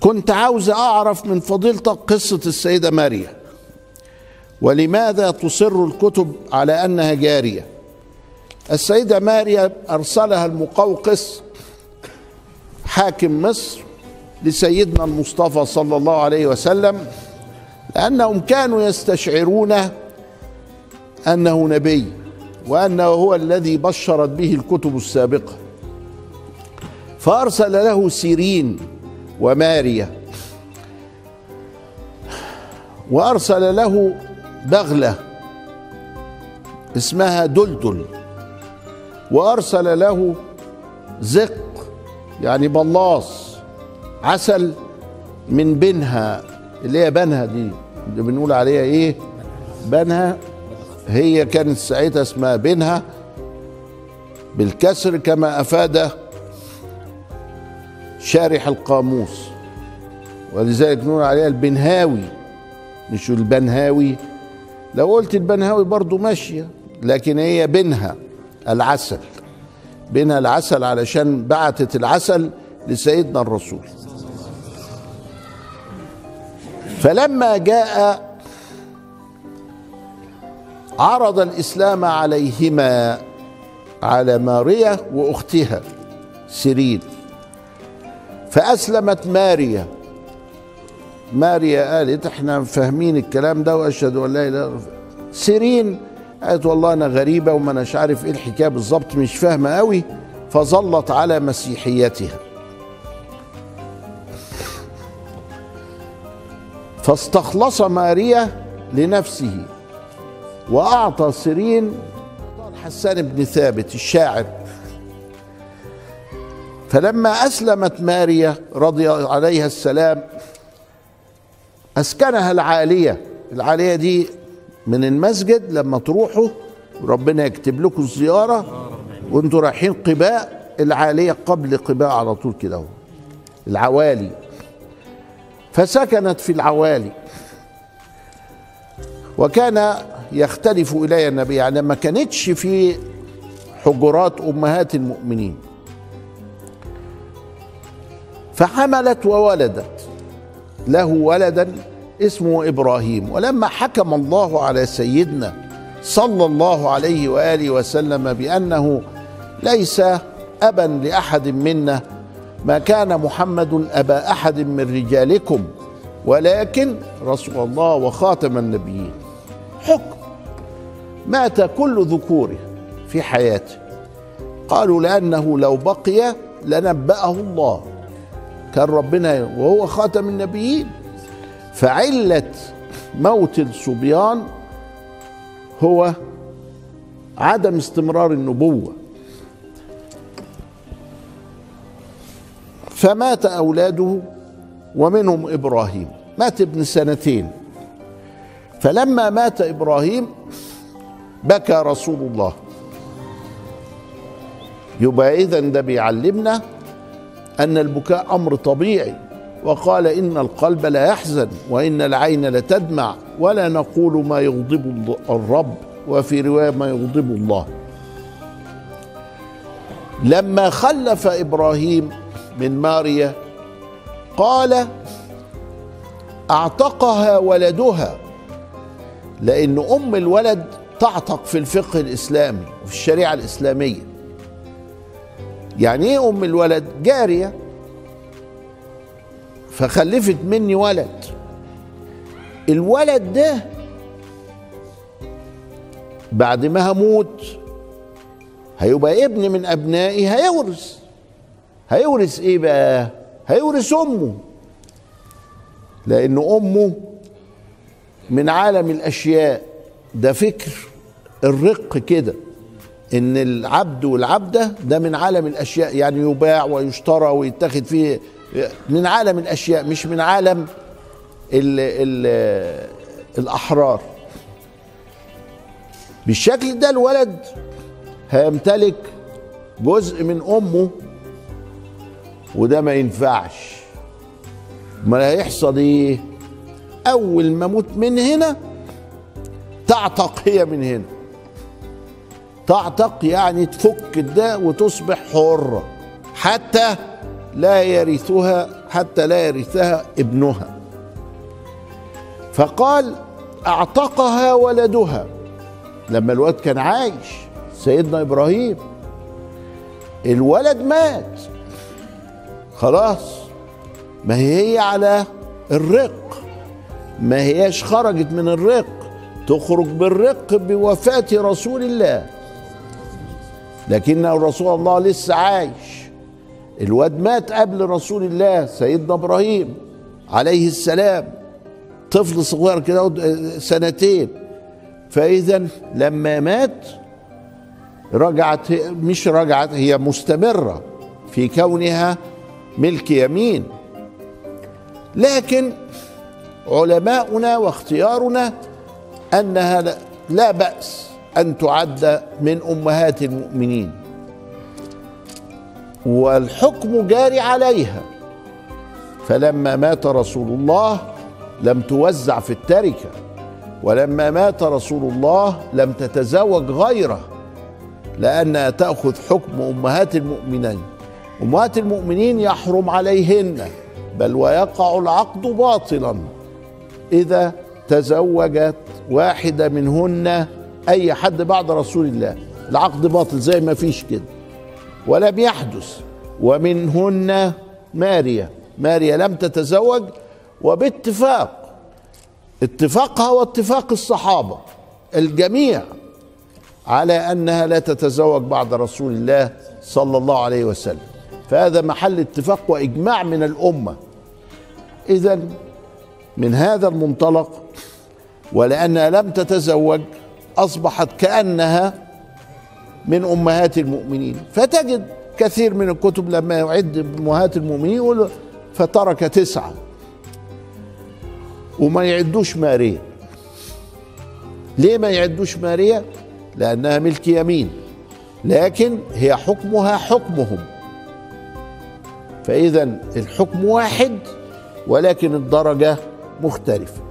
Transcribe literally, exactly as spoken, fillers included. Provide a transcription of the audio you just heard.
كنت عاوز أعرف من فضيلتك قصة السيدة ماريا، ولماذا تصر الكتب على أنها جارية؟ السيدة ماريا أرسلها المقوقس حاكم مصر لسيدنا المصطفى صلى الله عليه وسلم، لأنهم كانوا يستشعرون أنه نبي وأنه هو الذي بشرت به الكتب السابقة، فأرسل له سيرين وماريا، وأرسل له بغلة اسمها دلدل، وأرسل له زق يعني بلاص عسل من بنها، اللي هي بنها دي اللي بنقول عليها ايه؟ بنها. هي كانت ساعتها اسمها بنها بالكسر كما أفاد شارح القاموس، ولذلك نقول عليها البنهاوي مش البنهاوي. لو قلت البنهاوي برضو ماشية، لكن هي بنها العسل، بنها العسل علشان بعتت العسل لسيدنا الرسول. فلما جاء عرض الإسلام عليهما، على ماريا وأختها سيرين، فأسلمت ماريا. ماريا قالت احنا فاهمين الكلام ده وأشهد أن لا إله إلا الله. سيرين قالت والله أنا غريبة وما أناش عارف إيه الحكاية بالظبط، مش فاهمة قوي، فظلت على مسيحيتها. فاستخلص ماريا لنفسه وأعطى سيرين حسان بن ثابت الشاعر. فلما أسلمت ماريا رضي عليها السلام أسكنها العالية. العالية دي من المسجد لما تروحوا ربنا يكتب لكم الزيارة وانتوا رايحين قباء، العالية قبل قباء على طول كده، العوالي. فسكنت في العوالي، وكان يختلف إلي النبي، يعني ما كانتش في حجرات أمهات المؤمنين. فحملت وولدت له ولدا اسمه إبراهيم. ولما حكم الله على سيدنا صلى الله عليه وآله وسلم بأنه ليس أبا لأحد منا، ما كان محمد أبا أحد من رجالكم ولكن رسول الله وخاتم النبيين، حكم مات كل ذكوره في حياته. قالوا لأنه لو بقي لنبأه الله، كان ربنا وهو خاتم النبيين. فعلة موت الصبيان هو عدم استمرار النبوة. فمات أولاده ومنهم إبراهيم، مات ابن سنتين. فلما مات إبراهيم بكى رسول الله. يبقى إذن ده بيعلمنا أن البكاء أمر طبيعي، وقال إن القلب لا يحزن وإن العين لتدمع ولا نقول ما يغضب الرب، وفي رواية ما يغضب الله. لما خلف إبراهيم من ماريا قال أعتقها ولدها، لأن أم الولد تعتق في الفقه الإسلامي وفي الشريعة الإسلامية. يعني إيه أم الولد؟ جارية، فخلفت مني ولد. الولد ده بعد ما هموت هيبقى ابن من أبنائي، هيورث. هيورث إيه بقى؟ هيورث أمه، لأن أمه من عالم الأشياء. ده فكر الرق كده، إن العبد والعبدة ده من عالم الأشياء، يعني يباع ويشترى ويتخذ فيه، من عالم الأشياء مش من عالم ال ال الأحرار. بالشكل ده الولد هيمتلك جزء من أمه، وده ما ينفعش. ما هيحصل ايه؟ أول ما موت من هنا تعتق هي من هنا. تعتق يعني تفك ده وتصبح حرة، حتى لا يرثها حتى لا يرثها ابنها. فقال اعتقها ولدها لما الولد كان عايش، سيدنا ابراهيم الولد مات خلاص، ما هي على الرق، ما هياش خرجت من الرق، تخرج بالرق بوفاة رسول الله، لكن رسول الله لسه عايش، الواد مات قبل رسول الله سيدنا ابراهيم عليه السلام، طفل صغير كده سنتين. فاذا لما مات رجعت، مش رجعت، هي مستمرة في كونها ملك يمين، لكن علماؤنا واختيارنا أنها لا بأس أن تعد من أمهات المؤمنين، والحكم جاري عليها. فلما مات رسول الله لم توزع في التركة، ولما مات رسول الله لم تتزوج غيره، لأنها تأخذ حكم أمهات المؤمنين. أمهات المؤمنين يحرم عليهن، بل ويقع العقد باطلا إذا تزوجت واحدة منهن أي حد بعد رسول الله، العقد باطل زي ما فيش كده. ولم يحدث ومنهن ماريا، ماريا لم تتزوج، وباتفاق، اتفاقها واتفاق الصحابة الجميع على أنها لا تتزوج بعد رسول الله صلى الله عليه وسلم، فهذا محل اتفاق وإجماع من الأمة. إذن من هذا المنطلق، ولأنها لم تتزوج أصبحت كأنها من أمهات المؤمنين. فتجد كثير من الكتب لما يعد أمهات المؤمنين يقول فترك تسعة، وما يعدوش ماريا. ليه ما يعدوش ماريا؟ لأنها ملك يمين، لكن هي حكمها حكمهم، فإذا الحكم واحد ولكن الدرجة مختلفة.